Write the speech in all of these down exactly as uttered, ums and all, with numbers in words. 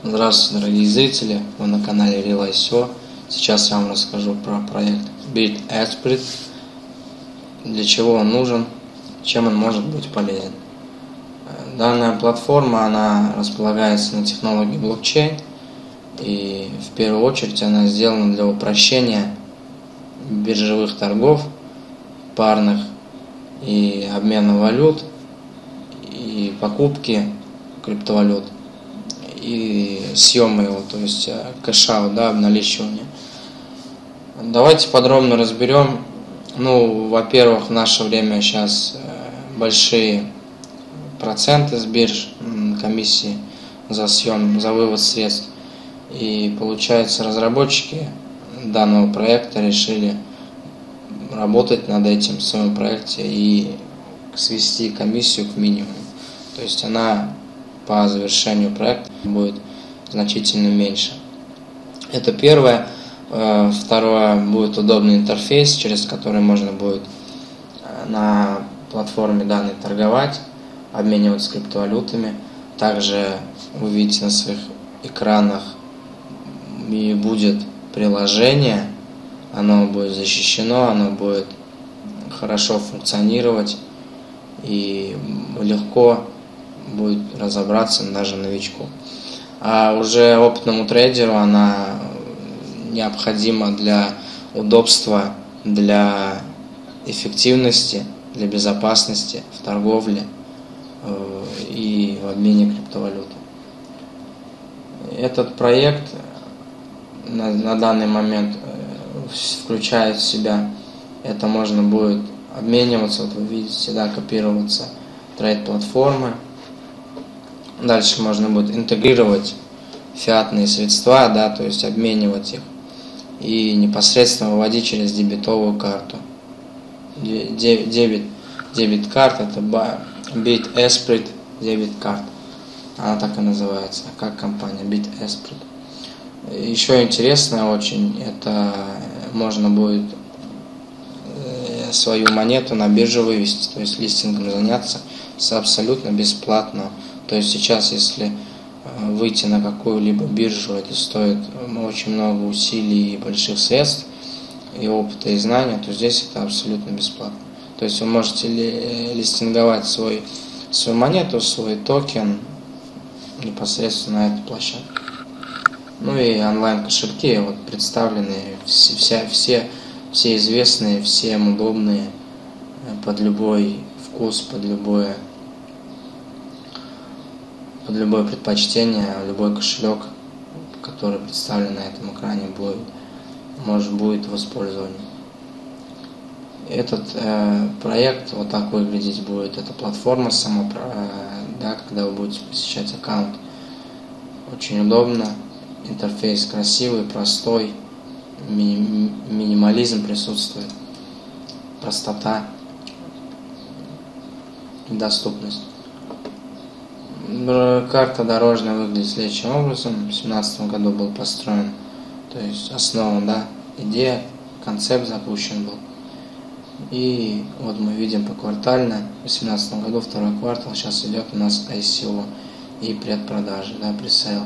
Здравствуйте, дорогие зрители! Вы на канале Real ай эс и о. Сейчас я вам расскажу про проект BitEsprit, для чего он нужен, чем он может быть полезен. Данная платформа, она располагается на технологии блокчейн, и в первую очередь она сделана для упрощения биржевых торгов, парных и обмена валют, и покупки криптовалют, и съема его, то есть кэш-аут, да, обналичивание. Давайте подробно разберем. Ну, во-первых, в наше время сейчас большие проценты с бирж, комиссии за съем, за вывод средств. И получается, разработчики данного проекта решили работать над этим в своем проекте и свести комиссию к минимуму. То есть она по завершению проекта будет значительно меньше. Это первое. Второе, будет удобный интерфейс, через который можно будет на платформе данной торговать, обмениваться криптовалютами. Также вы видите на своих экранах и будет приложение, оно будет защищено, оно будет хорошо функционировать и легко будет разобраться даже новичку. А уже опытному трейдеру она необходима для удобства, для эффективности, для безопасности в торговле и в обмене криптовалюты. Этот проект на, на данный момент включает в себя, это можно будет обмениваться, вот вы видите, да, копироваться трейд-платформы. Дальше можно будет интегрировать фиатные средства, да, то есть обменивать их и непосредственно выводить через дебетовую карту. Дебет, дебет карта это BitEsprit дебет карта. Она так и называется, как компания BitEsprit. Еще интересное очень, это можно будет свою монету на биржу вывести, то есть листингом заняться абсолютно бесплатно. То есть сейчас, если выйти на какую-либо биржу, это стоит очень много усилий и больших средств, и опыта, и знания, то здесь это абсолютно бесплатно. То есть вы можете ли, листинговать свой, свою монету, свой токен непосредственно на этой площадке. Ну и онлайн-кошельки вот представлены, все, вся, все, все известные, всем удобные, под любой вкус, под любое под любое предпочтение, любой кошелек, который представлен на этом экране, будет, может будет в использовании. Этот э, проект вот так выглядеть будет, эта платформа сама, э, да, когда вы будете посещать аккаунт. Очень удобно, интерфейс красивый, простой, ми- минимализм присутствует, простота и доступность. Карта дорожная выглядит следующим образом. В две тысячи семнадцатом году был построен, то есть основан, да, идея, концепт запущен был. И вот мы видим поквартально, в две тысячи семнадцатом году второй квартал, сейчас идет у нас ай эс и о и предпродажи, да, пресейл.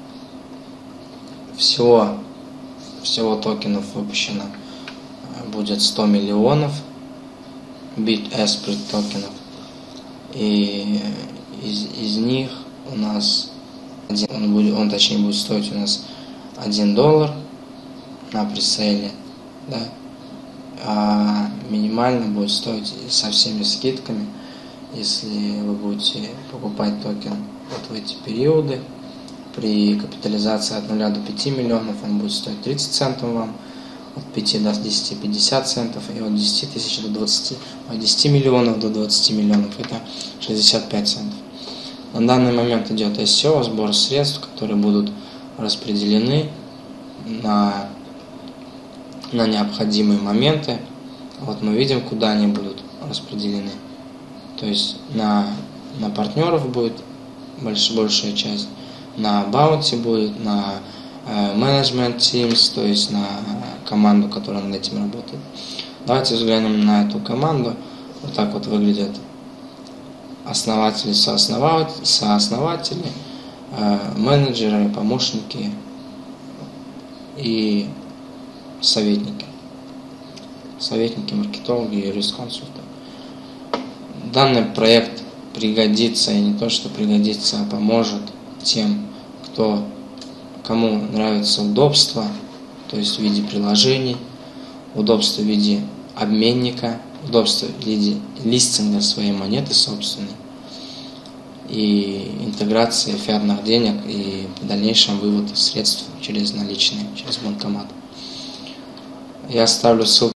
Всего, всего токенов выпущено будет сто миллионов BitEsprit токенов. И Из, из них у нас один, он, будет, он точнее будет стоить у нас один доллар на пресейле, да, а минимально будет стоить со всеми скидками, если вы будете покупать токен вот в эти периоды. При капитализации от нуля до пяти миллионов он будет стоить тридцать центов вам, от пяти до десяти пятьдесят центов, и от десяти тысяч до двадцати, от десяти миллионов до двадцати миллионов это шестьдесят пять центов. На данный момент идет ай эс и о, сбор средств, которые будут распределены на, на необходимые моменты. Вот мы видим, куда они будут распределены. То есть на, на партнеров будет больш, большая часть, на баунти будет, на менеджмент э, teams, то есть на команду, которая над этим работает. Давайте взглянем на эту команду. Вот так вот выглядят основатели, сооснователи, сооснователи менеджеры, помощники и советники. Советники, маркетологи, юрисконсульты. Данный проект пригодится, и не то что пригодится, а поможет тем, кто, кому нравится удобство, то есть в виде приложений, удобство в виде обменника, удобство в виде листинга своей монеты собственной и интеграции фиатных денег и в дальнейшем вывод средств через наличные, через банкомат. Я оставлю ссылку